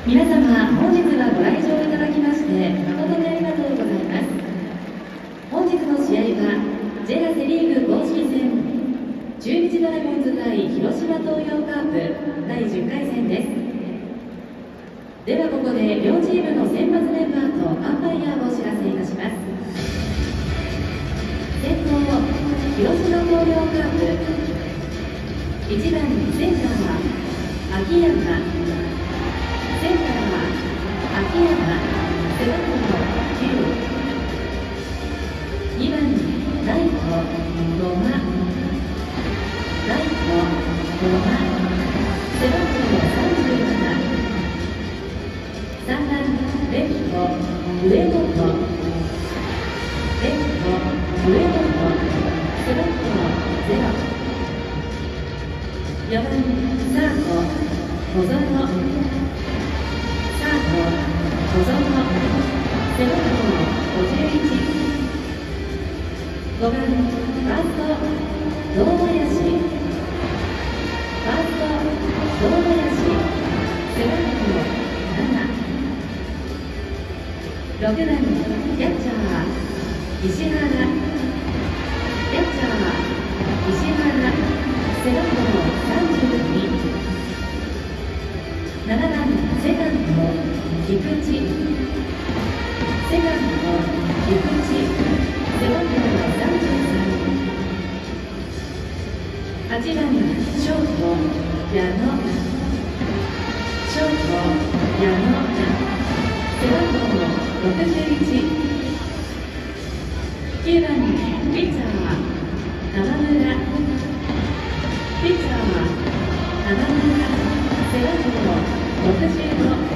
皆様、本日はご来場いただきまして誠にありがとうございます。本日の試合は JA セリーグ公式戦中日ドラゴンズ対広島東洋カープ第10回戦です。ではここで両チームの先発メンバーとアンパイアをお知らせいたします。先攻、広島東洋カープ1番センターは秋山、センターは秋山、背番号9、2番ライト、野間、ライト、野間、背番号37、3番レフト、上本、レフト、上本、背番号0、4番サード、小園、サード、小園、背番号51、5番ファースト、堂林、ファースト、堂林、背番号7、6番キャッチャー、石原、キャッチャー、石原、背番号32、7番セカンド、菊池、セカンド、菊池、背番号33、8番ショート、矢野、ショート、矢野、背番号61、9番ピッチャー、玉村、ピッチャーは玉村、背番号65。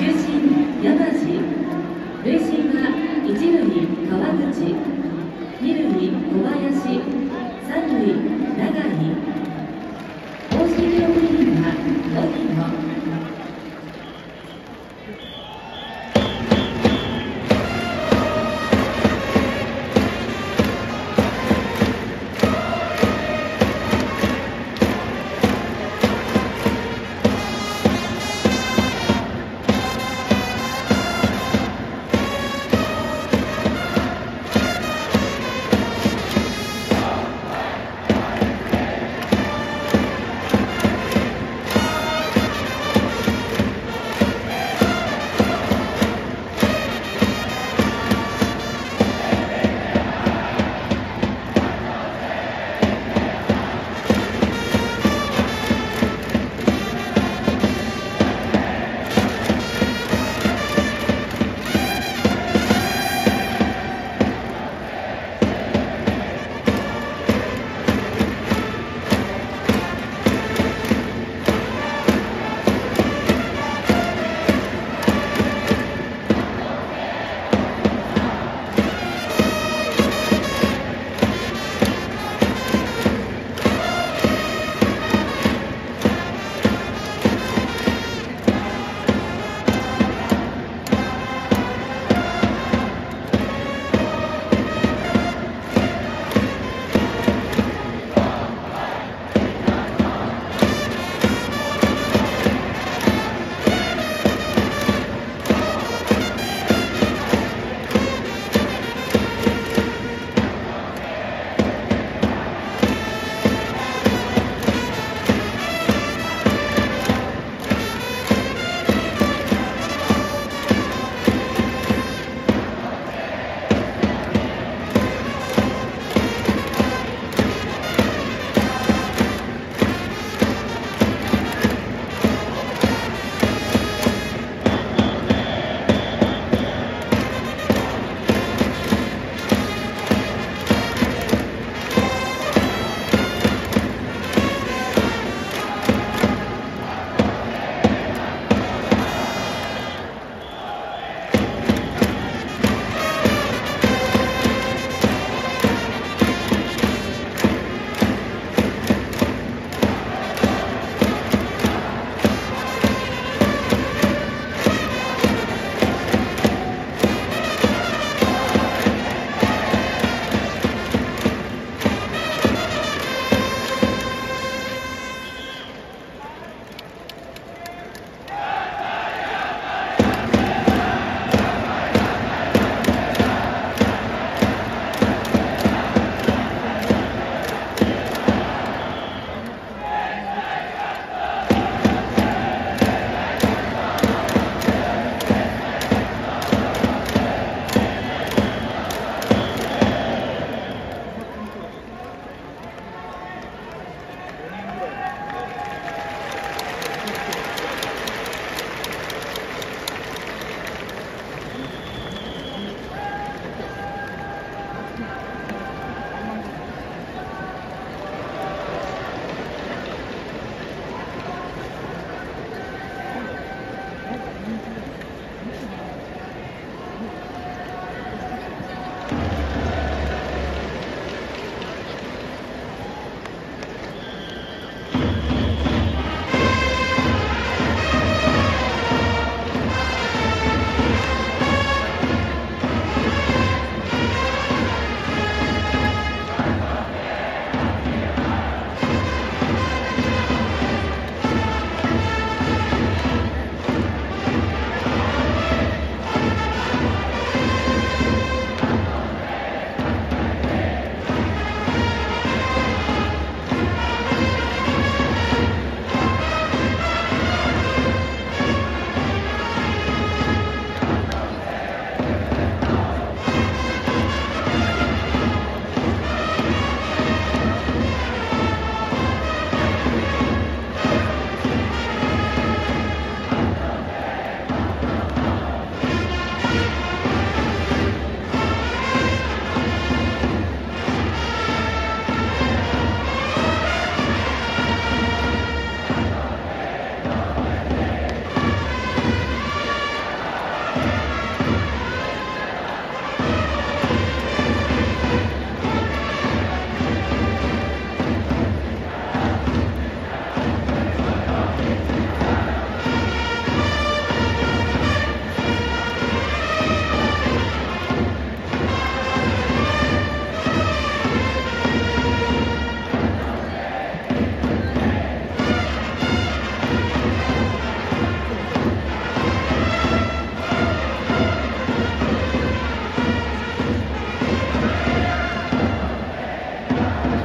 球審山地、塁審は一塁川口、二塁小林、三塁永井、公式記録員は荻野。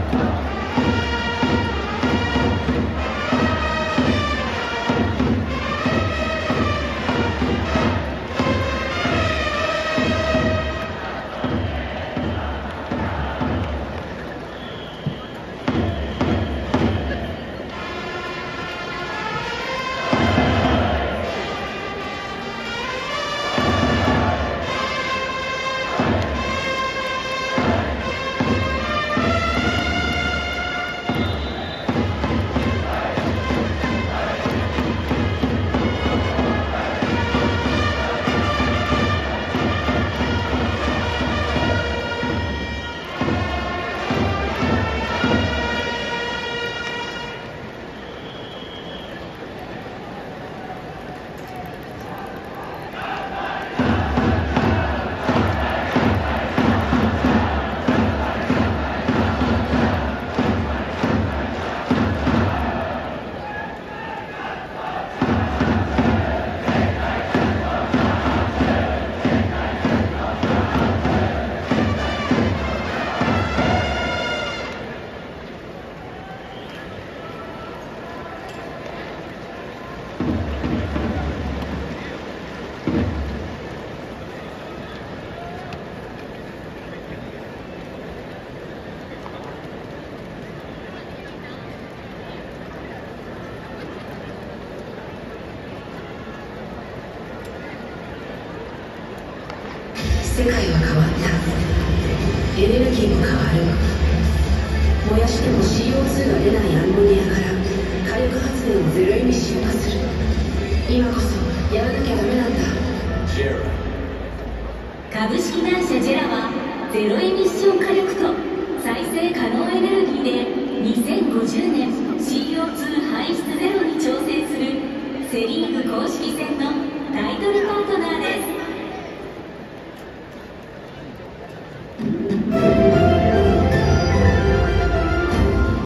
世界は変わった。エネルギーも変わる。燃やしても CO2 が出ないアンモニアから火力発電をゼロエミッション化する。今こそやらなきゃダメなんだ。 株式会社ジェラはゼロエミッション火力と再生可能エネルギーで2050年 CO2 排出ゼロに挑戦するセ・リーグ公式戦のタイトルパートナーです。